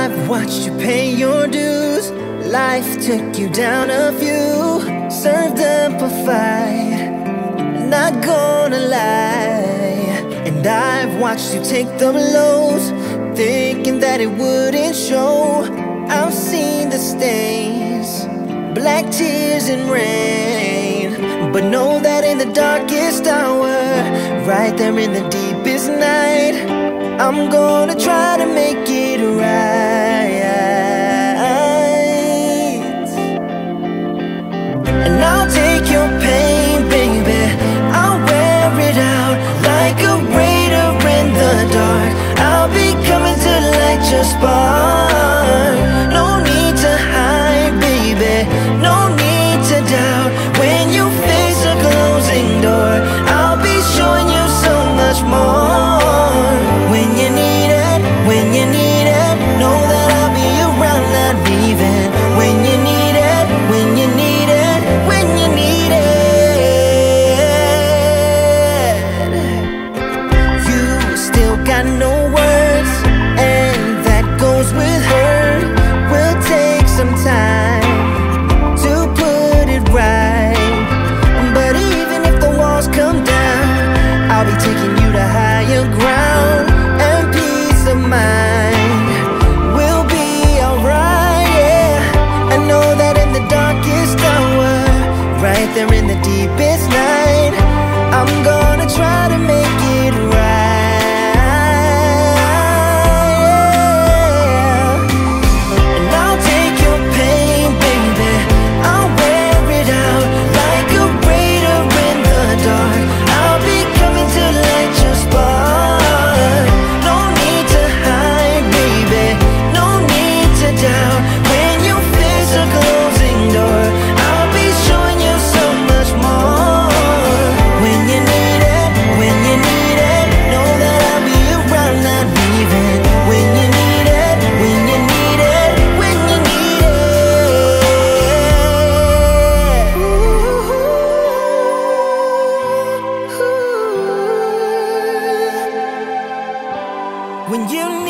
I've watched you pay your dues. Life took you down a few, served up a fight, not gonna lie. And I've watched you take the blows, thinking that it wouldn't show. I've seen the stains, black tears and rain, but know that in the darkest hour, right there in the deepest night, I'm gonna try to make it right. And I'll take your pain, baby, I'll wear it out like a raider in the dark. I'll be coming to light your spark. No need to hide, baby, no need to doubt. When you face a closing door, I'll be showing you so much more. When you need it, when you need it, know that I'll be around, not leaving. When you need it, when you need it, when you need it. You still got no words, and that goes with her. We'll take some time to put it right, but even if the walls come down, I'll be taking you to higher ground, and peace of mind will be alright, yeah. I know that in the darkest hour, right there in the deepest night, I'm gonna try to make it right, yeah. And I'll take your pain, baby, I'll wear it out like a raider in the dark. I'll be coming to light your spark. No need to hide, baby, no need to doubt. When you face a closing door, I'll be showing you so much more. When you need it, when you need it, know that I'll be around, not leaving. When you need it, when you need it, when you need it. When you